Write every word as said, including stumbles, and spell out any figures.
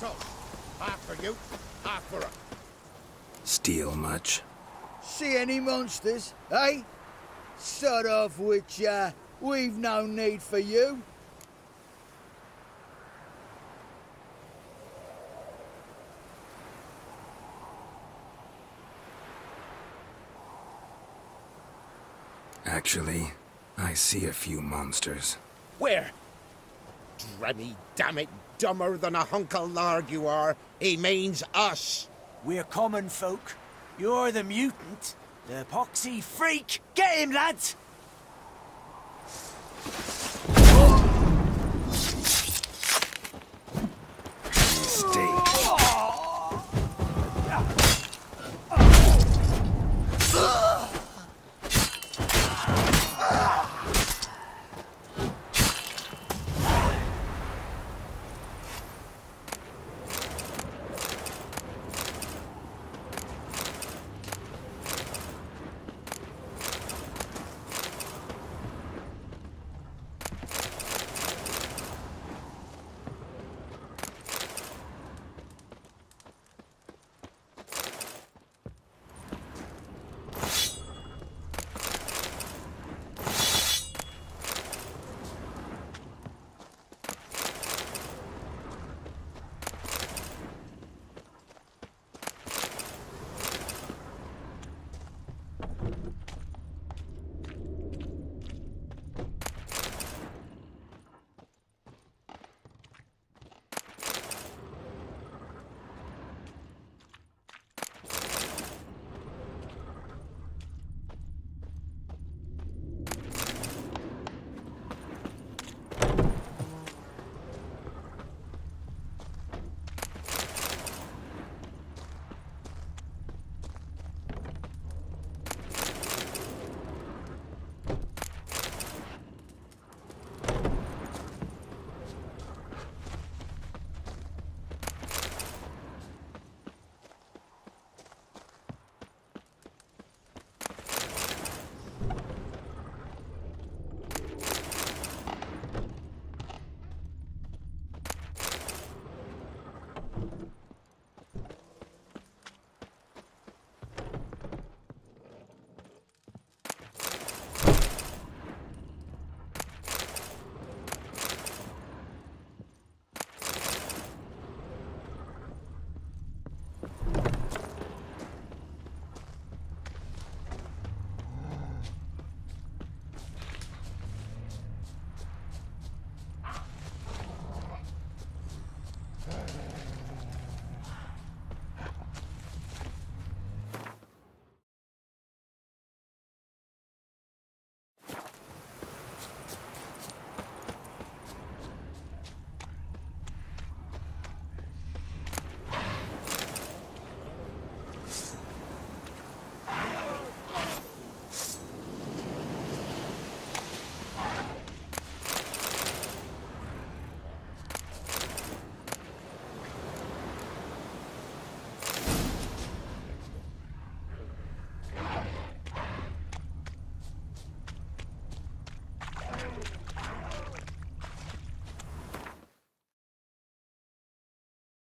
So, half for you, half for her. Steal much? See any monsters, eh? Sort of which, uh, we've no need for you. Actually, I see a few monsters. Where? Dremmy, damn it, dumber than a hunk of lard you are. He means us. We're common folk. You're the mutant, the poxy freak. Get him, lads!